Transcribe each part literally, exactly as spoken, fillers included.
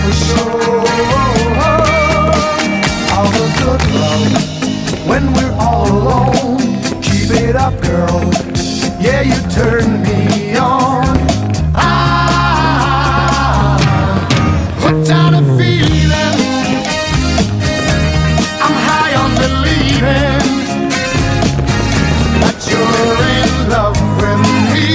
for sure. All the good love when we're all alone. Keep it up, girl. Yeah, you turn me on. I'm hooked on a feeling. I'm high on believing that you're in love with me.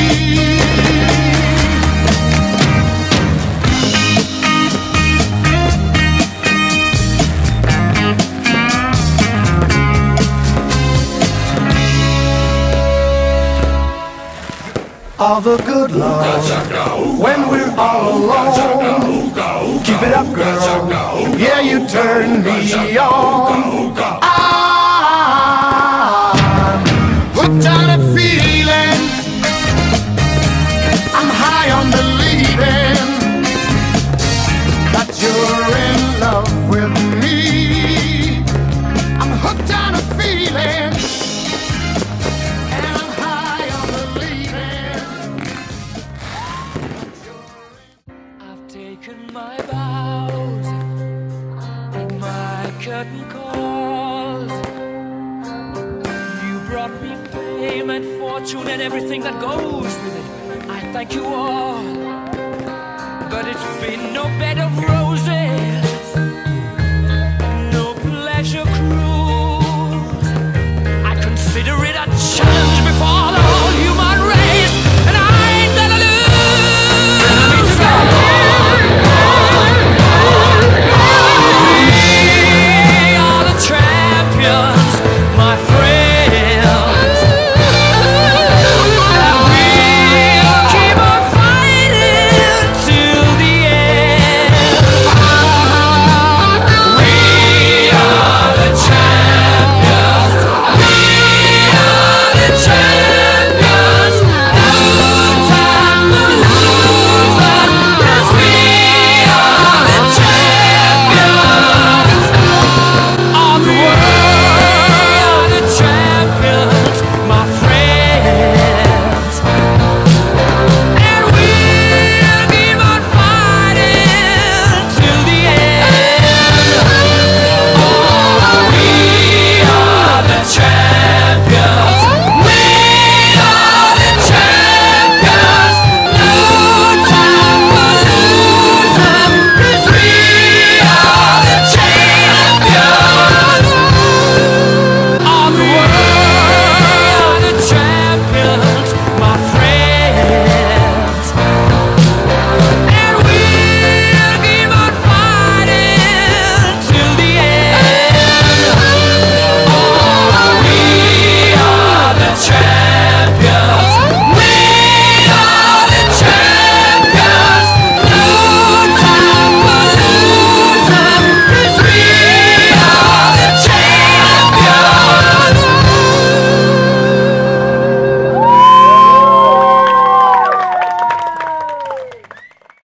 All the good love when we're all alone. Keep it up, girl. Yeah, you turn me on. I'm hooked on a feeling. I'm high on believing that you're in love with me. I'm hooked on a feeling. My vows and my curtain calls. You brought me fame and fortune and everything that goes with it. I thank you all, but it's been no bed of roses.